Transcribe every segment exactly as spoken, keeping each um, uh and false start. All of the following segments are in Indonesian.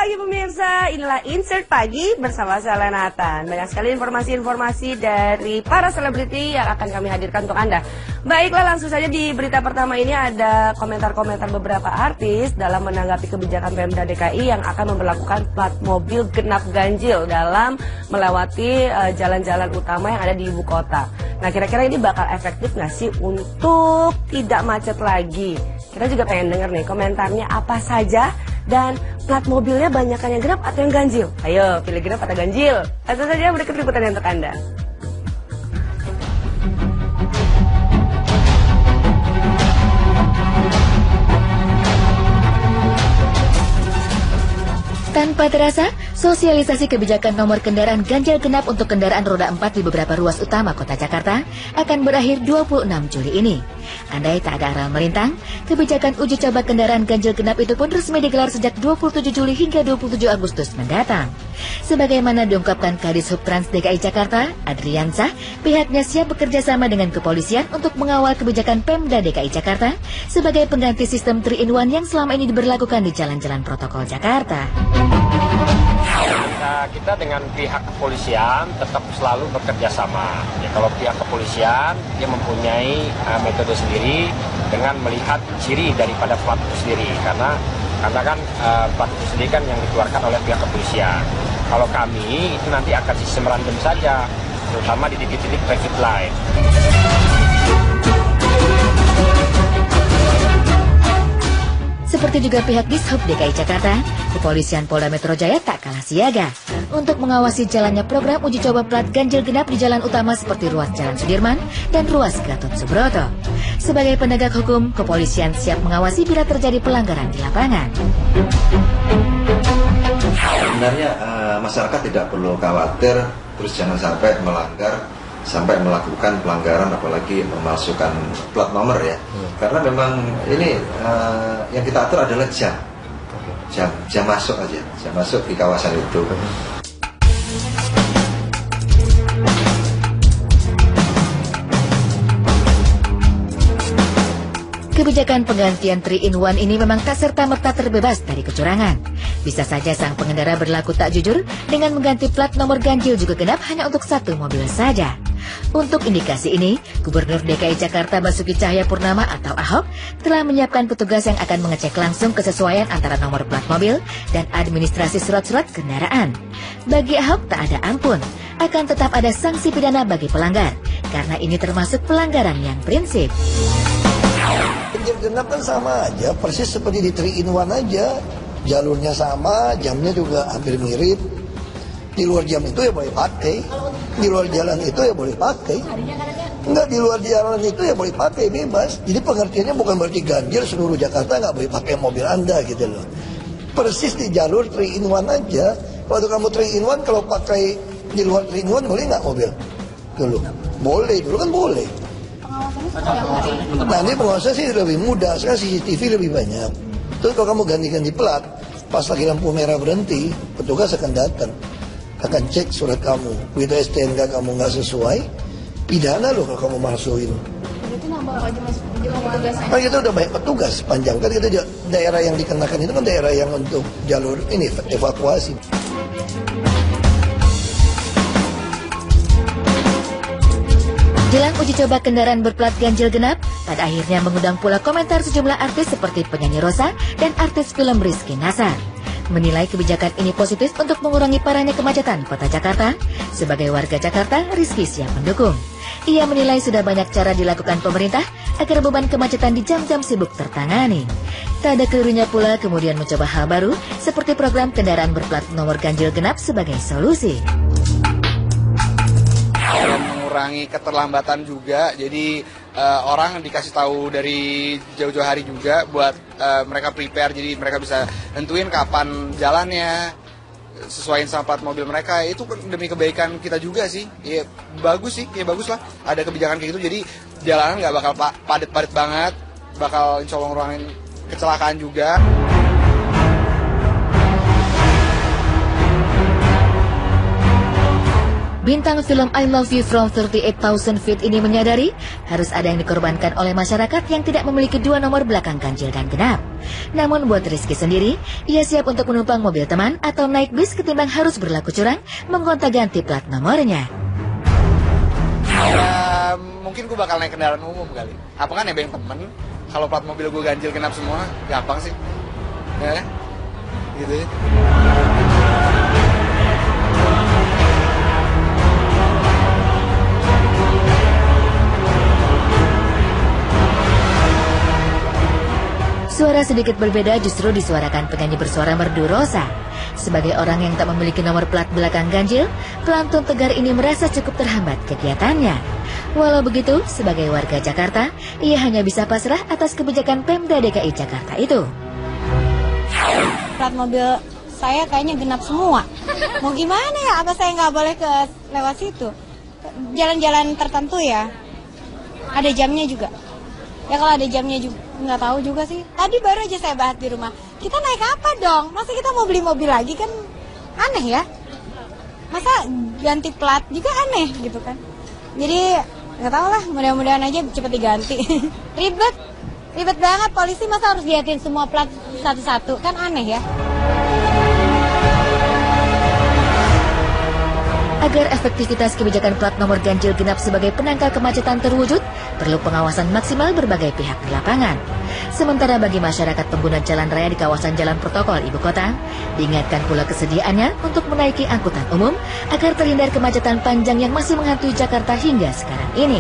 pagi pemirsa, inilah Insert Pagi bersama saya Lenatan. Banyak sekali informasi-informasi dari para selebriti yang akan kami hadirkan untuk Anda. Baiklah, langsung saja di berita pertama ini ada komentar-komentar beberapa artis dalam menanggapi kebijakan Pemda D K I yang akan memberlakukan plat mobil genap ganjil dalam melewati jalan-jalan uh, utama yang ada di ibu kota. Nah, kira-kira ini bakal efektif nggak sih untuk tidak macet lagi? Kita juga pengen denger nih komentarnya apa saja. Dan plat mobilnya banyakan yang genap atau yang ganjil? Ayo, pilih genap atau ganjil? Langsung saja berikut liputannya untuk Anda. Tanpa terasa, sosialisasi kebijakan nomor kendaraan ganjil genap untuk kendaraan roda empat di beberapa ruas utama kota Jakarta akan berakhir dua puluh enam Juli ini. Andai tak ada aral melintang, kebijakan uji coba kendaraan ganjil genap itu pun resmi digelar sejak dua puluh tujuh Juli hingga dua puluh tujuh Agustus mendatang. Sebagaimana diungkapkan Kadis Hub Trans D K I Jakarta, Adriansah, pihaknya siap bekerja sama dengan kepolisian untuk mengawal kebijakan Pemda D K I Jakarta sebagai pengganti sistem three in one yang selama ini diberlakukan di jalan-jalan protokol Jakarta. Nah, kita dengan pihak kepolisian tetap selalu bekerja sama. Ya, kalau pihak kepolisian dia mempunyai uh, metode sendiri dengan melihat ciri daripada plat itu sendiri, karena karena kan uh, plat itu sendiri kan yang dikeluarkan oleh pihak kepolisian. Kalau kami itu nanti akan sistem random saja, terutama di titik-titik traffic light. Seperti juga pihak Dishub D K I Jakarta, Kepolisian Polda Metro Jaya tak kalah siaga untuk mengawasi jalannya program uji coba plat ganjil genap di jalan utama seperti ruas Jalan Sudirman dan ruas Gatot Subroto. Sebagai penegak hukum, kepolisian siap mengawasi bila terjadi pelanggaran di lapangan. Sebenarnya uh, masyarakat tidak perlu khawatir, terus jangan sampai melanggar, sampai melakukan pelanggaran apalagi memasukkan plat nomor ya. Hmm. Karena memang ini uh, yang kita atur adalah jam. Jam jam masuk aja, jam masuk di kawasan itu. Hmm. Kebijakan penggantian three in one ini memang tak serta-merta terbebas dari kecurangan. Bisa saja sang pengendara berlaku tak jujur dengan mengganti plat nomor ganjil juga genap hanya untuk satu mobil saja. Untuk indikasi ini, Gubernur D K I Jakarta Basuki Cahayapurnama atau Ahok telah menyiapkan petugas yang akan mengecek langsung kesesuaian antara nomor plat mobil dan administrasi surat-surat kendaraan. Bagi Ahok tak ada ampun, akan tetap ada sanksi pidana bagi pelanggar, karena ini termasuk pelanggaran yang prinsip. Ganjil genap kan sama aja, persis seperti di three in one aja. Jalurnya sama, jamnya juga hampir mirip. Di luar jam itu ya boleh pakai, di luar jalan itu ya boleh pakai. Enggak, di luar jalan itu ya boleh pakai, bebas. Jadi pengertiannya bukan berarti ganjil seluruh Jakarta nggak boleh pakai mobil Anda gitu loh. Persis di jalur three in one aja. Waktu kamu three in one, kalau pakai di luar three in one boleh nggak mobil? Dulu boleh, dulu kan boleh. Nah, ini pengawasan sih lebih mudah, sekarang C C T V lebih banyak. Terus kalau kamu ganti-ganti plat, pas lagi lampu merah berhenti, petugas akan datang, akan cek surat kamu, begitu S T N K kamu nggak sesuai, pidana loh kalau kamu masukin. Itu nambah aja mas petugasnya? Kan kita udah banyak petugas panjang, kan kita daerah yang dikenakan itu kan daerah yang untuk jalur ini evakuasi. Jelang uji coba kendaraan berplat ganjil genap, pada akhirnya mengundang pula komentar sejumlah artis seperti penyanyi Rosa dan artis film Rizky Nasar. Menilai kebijakan ini positif untuk mengurangi parahnya kemacetan kota Jakarta. Sebagai warga Jakarta, Rizky siap mendukung. Ia menilai sudah banyak cara dilakukan pemerintah agar beban kemacetan di jam-jam sibuk tertangani. Tak ada kelirunya pula kemudian mencoba hal baru seperti program kendaraan berplat nomor ganjil genap sebagai solusi. Mengurangi keterlambatan juga, jadi uh, orang dikasih tahu dari jauh-jauh hari juga buat uh, mereka prepare, jadi mereka bisa nentuin kapan jalannya, sesuaiin sama plat mobil mereka. Itu demi kebaikan kita juga sih. Ya bagus sih, ya bagus lah ada kebijakan kayak gitu, jadi jalanan nggak bakal padat-padat banget, bakal insya Allah ngurangin kecelakaan juga. Bintang film I Love You From thirty-eight thousand Feet ini menyadari harus ada yang dikorbankan oleh masyarakat yang tidak memiliki dua nomor belakang ganjil dan genap. Namun buat Rizky sendiri, ia siap untuk menumpang mobil teman atau naik bis ketimbang harus berlaku curang menggonta-ganti plat nomornya. Ya, mungkin gue bakal naik kendaraan umum kali. Apa kan nebeng temen, kalau plat mobil gue ganjil genap semua, gampang sih. Ya, gitu ya. Suara sedikit berbeda justru disuarakan penyanyi bersuara merdu Rosa. Sebagai orang yang tak memiliki nomor plat belakang ganjil, pelantun tegar ini merasa cukup terhambat kegiatannya. Walau begitu, sebagai warga Jakarta, ia hanya bisa pasrah atas kebijakan Pemda D K I Jakarta itu. Plat mobil saya kayaknya genap semua. Mau gimana ya? Apa saya nggak boleh ke lewat situ? Jalan-jalan tertentu ya. Ada jamnya juga. Ya kalau ada jamnya juga, nggak tahu juga sih. Tadi baru aja saya bahas di rumah. Kita naik apa dong? Masa kita mau beli mobil lagi kan aneh ya? Masa ganti plat juga aneh gitu kan? Jadi nggak tahu lah. Mudah-mudahan aja cepet diganti. Ribet, ribet banget. Polisi masa harus liatin semua plat satu-satu kan aneh ya? Agar efektivitas kebijakan plat nomor ganjil genap sebagai penangkal kemacetan terwujud, perlu pengawasan maksimal berbagai pihak di lapangan. Sementara bagi masyarakat pengguna jalan raya di kawasan jalan protokol ibu kota, diingatkan pula kesediaannya untuk menaiki angkutan umum agar terhindar kemacetan panjang yang masih menghantui Jakarta hingga sekarang ini.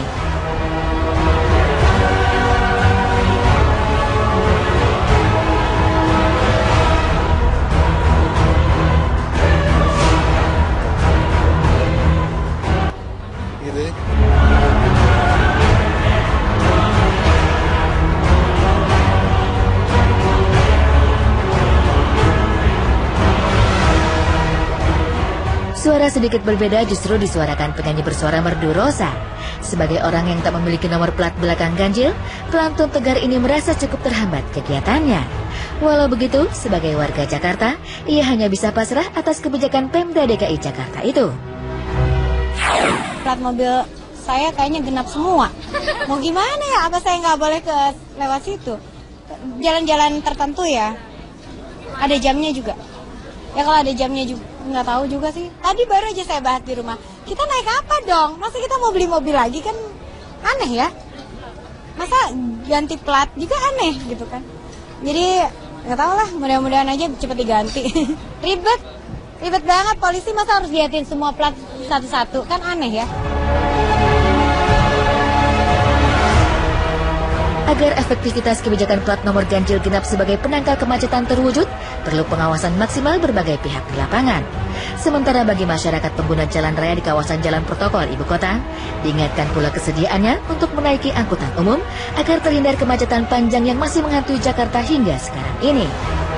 Suara sedikit berbeda justru disuarakan penyanyi bersuara merdu Rosa. Sebagai orang yang tak memiliki nomor plat belakang ganjil, pelantun tegar ini merasa cukup terhambat kegiatannya. Walau begitu, sebagai warga Jakarta, ia hanya bisa pasrah atas kebijakan Pemda D K I Jakarta itu. Plat mobil saya kayaknya genap semua. Mau gimana ya? Apa saya nggak boleh ke lewat situ? Jalan-jalan tertentu ya. Ada jamnya juga. Ya kalau ada jamnya juga, nggak tahu juga sih. Tadi baru aja saya bahas di rumah. Kita naik apa dong? Masa kita mau beli mobil lagi kan aneh ya? Masa ganti plat juga aneh gitu kan? Jadi nggak tahu lah. Mudah-mudahan aja cepet diganti. Ribet, ribet banget. Polisi masa harus liatin semua plat satu-satu kan aneh ya? Agar efektivitas kebijakan plat nomor ganjil genap sebagai penangkal kemacetan terwujud, perlu pengawasan maksimal berbagai pihak di lapangan. Sementara bagi masyarakat pengguna jalan raya di kawasan jalan protokol ibu kota, diingatkan pula kesediaannya untuk menaiki angkutan umum agar terhindar kemacetan panjang yang masih menghantui Jakarta hingga sekarang ini.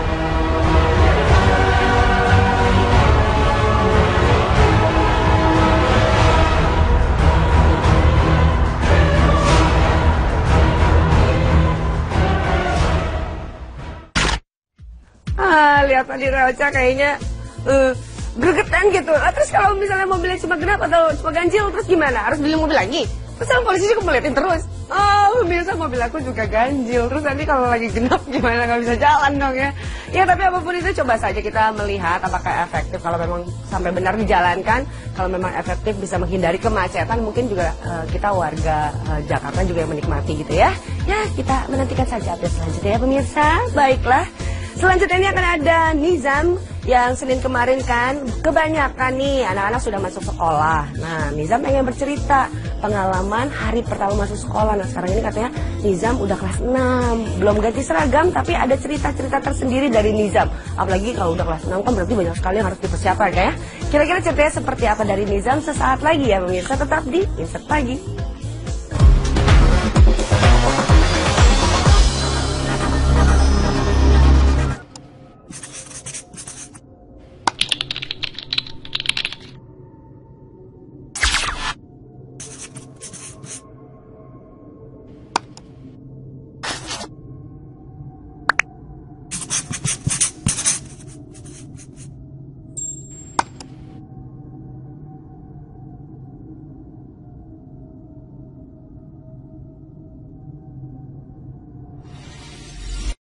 Ah, lihat tadi Roca kayaknya uh, gregetan gitu. Ah, terus kalau misalnya mobilnya cuma genap atau cuma ganjil, terus gimana? Harus beli mobil lagi? Terus sama polisi juga ngeliatin terus. Oh, biasa mobil aku juga ganjil. Terus nanti kalau lagi genap gimana? Nggak bisa jalan dong ya. Ya, tapi apapun itu coba saja kita melihat apakah efektif. Kalau memang sampai benar dijalankan, kalau memang efektif bisa menghindari kemacetan, mungkin juga uh, kita warga uh, Jakarta juga yang menikmati gitu ya. Ya, kita menantikan saja update selanjutnya ya pemirsa. Baiklah. Selanjutnya ini akan ada Nizam yang Senin kemarin kan kebanyakan nih anak-anak sudah masuk sekolah. Nah, Nizam pengen bercerita pengalaman hari pertama masuk sekolah. Nah, sekarang ini katanya Nizam udah kelas enam, belum ganti seragam tapi ada cerita-cerita tersendiri dari Nizam. Apalagi kalau udah kelas enam kan berarti banyak sekali yang harus dipersiapkan ya. Kira-kira ceritanya seperti apa dari Nizam sesaat lagi ya pemirsa, tetap di Insert Pagi.